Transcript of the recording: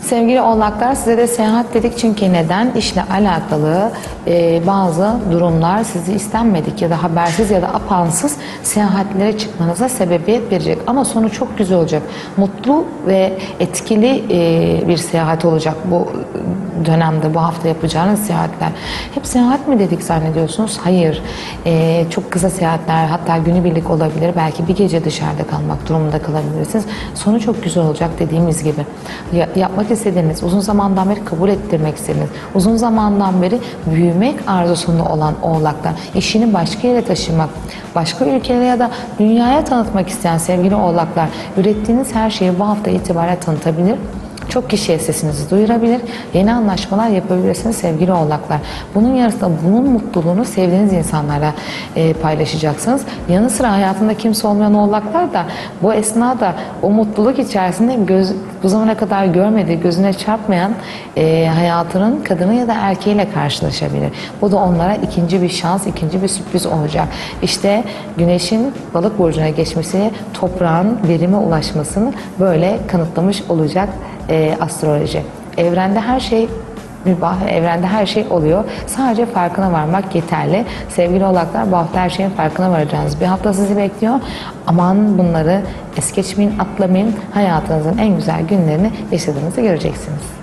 Sevgili Oğlaklar, size de seyahat dedik çünkü neden? İşle alakalı bazı durumlar sizi istenmedik ya da habersiz ya da apansız seyahatlere çıkmanıza sebebiyet verecek. Ama sonu çok güzel olacak. Mutlu ve etkili bir seyahat olacak bu dönemde, bu hafta yapacağınız seyahatler. Hep seyahat mi dedik zannediyorsunuz? Hayır. Çok kısa seyahatler, hatta günübirlik olabilir. Belki bir gece dışarıda kalmak durumunda kalabilirsiniz. Sonu çok güzel olacak dediğimiz gibi. Yapmak istediğiniz, uzun zamandan beri kabul ettirmek istediğiniz, uzun zamandan beri büyümek arzusunda olan Oğlaklar, işini başka yere taşımak, başka ülkelere ya da dünyaya tanıtmak isteyen sevgili Oğlaklar, ürettiğiniz her şeyi bu hafta itibariyle tanıtabilir. Çok kişiye sesinizi duyurabilir, yeni anlaşmalar yapabilirsiniz sevgili Oğlaklar. Bunun yanında bunun mutluluğunu sevdiğiniz insanlarla paylaşacaksınız. Yanı sıra hayatında kimse olmayan Oğlaklar da bu esnada o mutluluk içerisinde bu zamana kadar görmediği, gözüne çarpmayan hayatının kadını ya da erkeğiyle karşılaşabilir. Bu da onlara ikinci bir şans, ikinci bir sürpriz olacak. İşte Güneş'in Balık burcuna geçmesi, toprağın verime ulaşmasını böyle kanıtlamış olacak astroloji. Evrende her şey mübah, evrende her şey oluyor. Sadece farkına varmak yeterli. Sevgili Oğlaklar, bu hafta her şeyin farkına varacağınız bir hafta sizi bekliyor. Aman bunları es geçmeyin, atlamayın. Hayatınızın en güzel günlerini yaşadığınızı göreceksiniz.